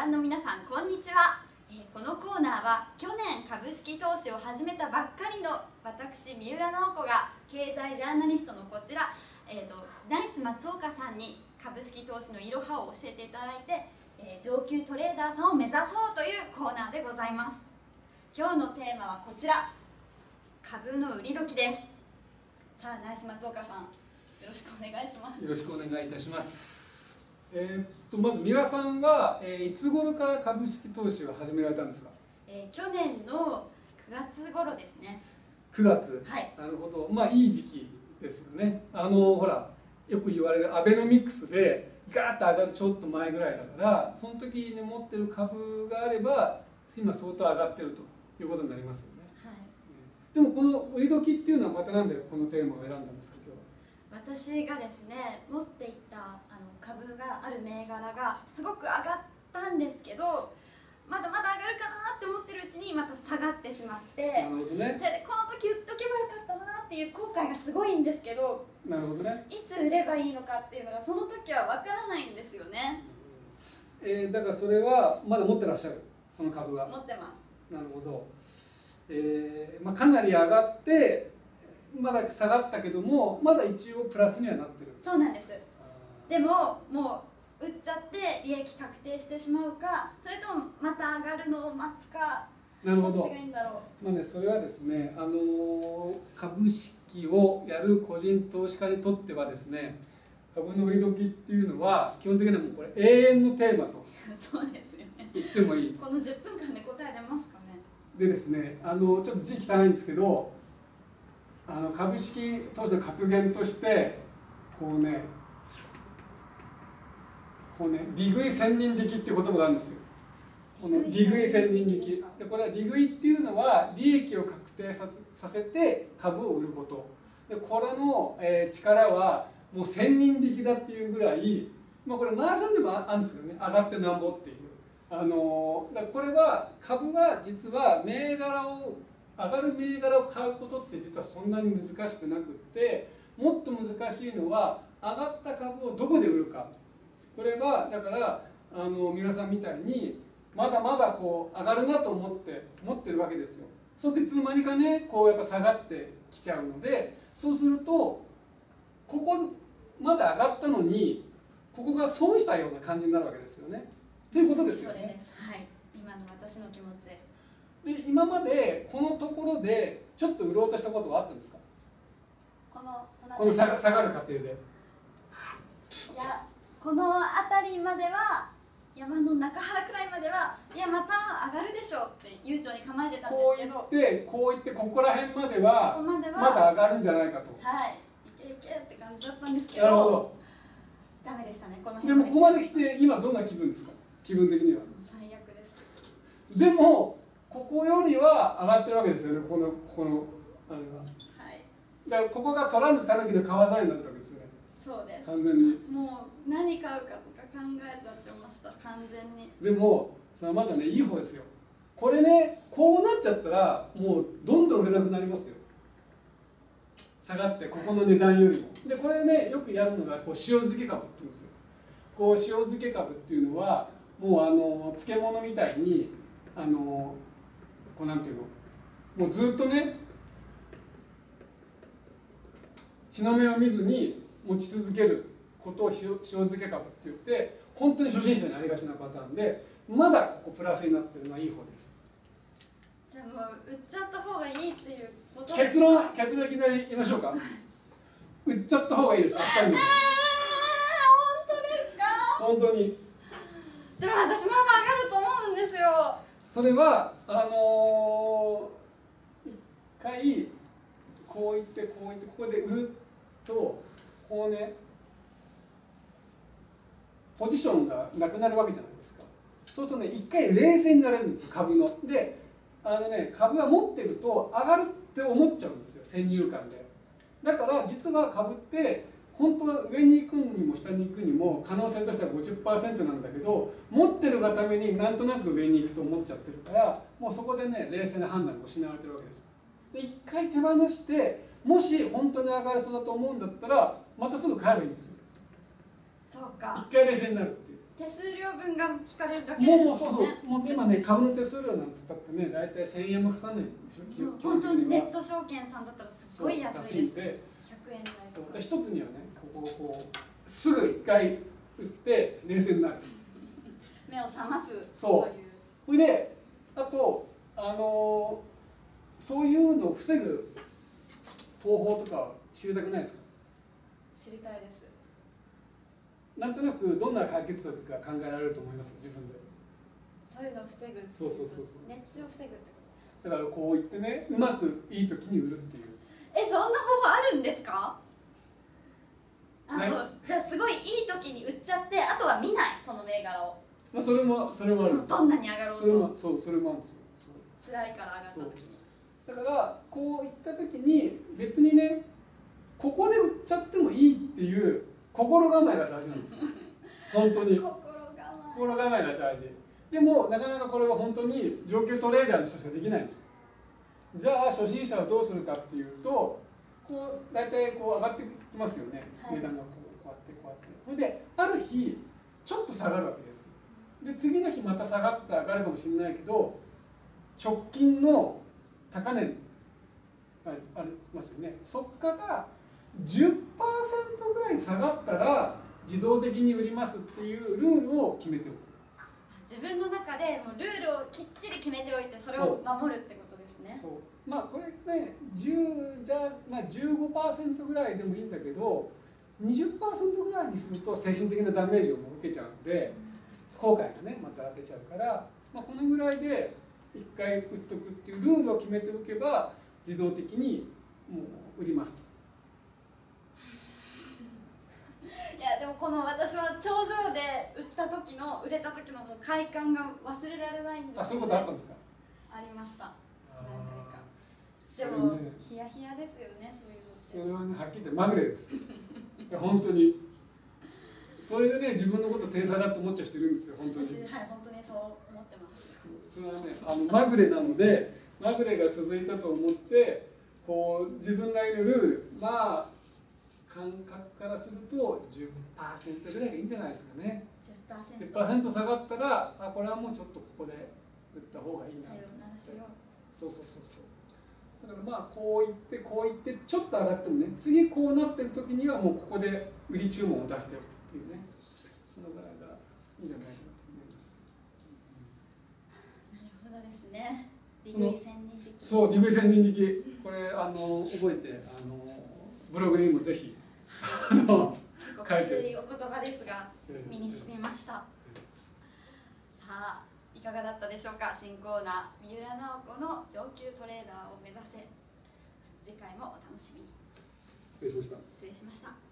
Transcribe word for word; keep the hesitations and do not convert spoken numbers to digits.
覧の皆さん、こんにちは。えー、このコーナーは去年株式投資を始めたばっかりの私三浦直子が経済ジャーナリストのこちら、えーと、ナイス松岡さんに株式投資のいろはを教えていただいて、えー、上級トレーダーさんを目指そうというコーナーでございます。今日のテーマはこちら、株の売り時です。さあ、ナイス松岡さん、よろしくお願いします。 よろしくお願いいたします。えー、っとまず三浦さんは、えー、いつ頃から株式投資を始められたんですか？ えー、去年のくがつ頃ですね。 くがつ、 はい、 なるほど。まあいい時期ですよね。あのほらよく言われるアベノミクスでガーッと上がるちょっと前ぐらいだから、その時に持ってる株があれば今相当上がってるということになりますよね。 はい、 でもこの売り時っていうのはまたなんでこのテーマを選んだんですか？今日は。 私がですね、持っていたあの株がある銘柄がすごく上がったんですけど、まだまだ上がるかなって思ってるうちにまた下がってしまって、 なるほどね、 それでこの時売っとけばよかったなっていう後悔がすごいんですけど、 なるほどね、 いつ売ればいいのかっていうのがその時は分からないんですよね。 えー、だからそれはまだ持ってらっしゃる、その株は。 持ってます。 なるほど。えーまあ、かなり上がってまだ下がったけども、まだ一応プラスにはなってる。 そうなんです。でももう売っちゃって利益確定してしまうか、それともまた上がるのを待つか、 なるほど。 どっちがいいんだろう。 まあね、それはですね、あの株式をやる個人投資家にとってはですね、株の売り時っていうのは基本的にはもうこれ永遠のテーマとそうですよね。 言ってもいい。 このじゅっぷんかんで答え出ますかね。 でですね、あのちょっと字汚いんですけど、あの株式投資の格言としてこうね、こうね、利食い千人力って言葉があるんですよ。この利食い千人力で、これは利食いっていうのは利益を確定させて株を売ること。でこれの、えー、力はもう千人力だっていうぐらい、まあこれマージャンでもあるんですけどね、上がってなんぼっていう。あのだからこれは株は実は銘柄を上がる銘柄を買うことって実はそんなに難しくなくって、もっと難しいのは上がった株をどこで売るか。これはだからあの皆さんみたいにまだまだこう上がるなと思って持ってるわけですよ。そうするといつの間にかね、こうやっぱ下がってきちゃうので、そうするとここまだ上がったのにここが損したような感じになるわけですよね。ということですよね。 それです。はい。今の私の気持ち。 で今までこのところでちょっと売ろうとしたことはあったんですか？ このこの下が下がる過程で。いや、この辺りまでは、山の中原くらいまではいやまた上がるでしょうって悠長に構えてたんですけど、 こういってこういってここら辺まではここまではまだ上がるんじゃないかと。 はい、いけいけって感じだったんですけど、 なるほど。 ダメでしたね、こので辺もここまで来て今どんな気分ですか？気分的には。 最悪です。 でもここよりは上がってるわけですよね、このここのあれは。 はい。 だからここが取らぬ狸の川材になってるわけですよね。 そうです。 完全に。 もう何買うかとか考えちゃってました、完全に。 でもそれはまだね、いい方ですよ。これね、こうなっちゃったらもうどんどん売れなくなりますよ。下がってここの値段よりも。でこれね、よくやるのがこう塩漬け株って言うんですよ。こう塩漬け株っていうのはもうあの漬物みたいにあのこうなんていうの、もうずっとね日の目を見ずに持ち続けることを塩塩漬け株って言って、本当に初心者にありがちなパターンで、まだここプラスになってるのはいい方です。 じゃあもう売っちゃった方がいいっていうことですか？ 結論結論いきなり言いましょうか。売っちゃった方がいいです。明日にも。 えー、本当ですか？ 本当に。 でも私まだ上がると思うんですよ。 それはあのー、一回こう言ってこう言ってここで売るとこうね、ポジションがなくなるわけじゃないですか。そうするとね、一回冷静になれるんですよ、株の。であのね、株は持ってると上がるって思っちゃうんですよ、先入観で。だから実は株って本当は上に行くにも下に行くにも可能性としては ごじゅっパーセント なんだけど、持ってるがためになんとなく上に行くと思っちゃってるから、もうそこでね、冷静な判断が失われてるわけです。で一回手放して、もし本当に上がりそうだと思うんだったらまたすぐ買えばいいんですよ。 そうか。 一回冷静になるっていう。 手数料分が引かれるだけですもんね。 もうそうそうもう今ね株の手数料なんつったってね大体せんえんもかかんないんでしょ。 もう本当にネット証券さんだったらすごい安いです。 でひゃくえん台とか。 一つにはねここをこうすぐ一回打って冷静になる。 目を覚ますという。 そうそれであとあのー、そういうのを防ぐ方法とか知りたくないですか？ 知りたいです。 なんとなくどんな解決策が考えられると思います自分で。 そういうのを防ぐ。 そうそうそうそう。 熱中を防ぐってことだからこう言ってねうまくいい時に売るっていう。 え、そんな方法あるんですか？あのじゃあすごいいい時に売っちゃってあとは見ないその銘柄を。 まあそれもそれもあるんですよ。 どんなに上がろうと。 それもそうそれもあるんですよ。 辛いから上がった時に。 だからこういった時に別にねここで売っちゃってもいいっていう心構えが大事なんですよ。本当に心構え心構えが大事。でもなかなかこれは本当に上級トレーダーの人しかできないんですよ。じゃあ初心者はどうするかっていうとこう大体こう上がってきますよね、はい、値段がこうこうやってこうやってそれである日ちょっと下がるわけですよ。で次の日また下がって上がるかもしれないけど直近の高値がありますよね。そこから じゅっパーセント ぐらい下がったら自動的に売りますっていうルールを決めておく。 自分の中でもうルールをきっちり決めておいてそれを守るってことですね。 そうまあこれねじゅうじゃあ、まあ、じゅうごパーセント ぐらいでもいいんだけど にじゅっパーセント ぐらいにすると精神的なダメージをも受けちゃうんで後悔がねまた出ちゃうから、まあ、このぐらいでいっかい売っとくっていうルールを決めておけば自動的にもう売りますと。 いやでもこの私は頂上で売った時の売れた時のもう快感が忘れられないんです、ね、 あそういうことあったんですか？ ありました。何回か。 でも、ね、ヒヤヒヤですよねそういうのって。 それはねはっきり言ってまぐれです。いや本当にそれでね自分のこと天才だと思っちゃう人いるんですよ本当に。 私はい本当にそう思ってます。 それはねあのまぐれなのでまぐれが続いたと思ってこう自分なりのルールまあ感覚からすると じゅっパーセント ぐらいがいいんじゃないですかね。 じゅっパーセント, じゅっパーセント 下がったらあこれはもうちょっとここで売った方がいいなって。そうそうそうそうだからまあこう言ってこう言ってちょっと上がってもね次こうなってる時にはもうここで売り注文を出しておくっていうねそのぐらいがいいんじゃないかなと思います。 なるほどですね。利食い千人力。 そう利食い千人力これあの覚えてあのブログにもぜひあのごきついお言葉ですが身に染みました。さあいかがだったでしょうか。新コーナー三浦直子の上級トレーダーを目指せ。次回もお楽しみに。 失礼しました。 失礼しました。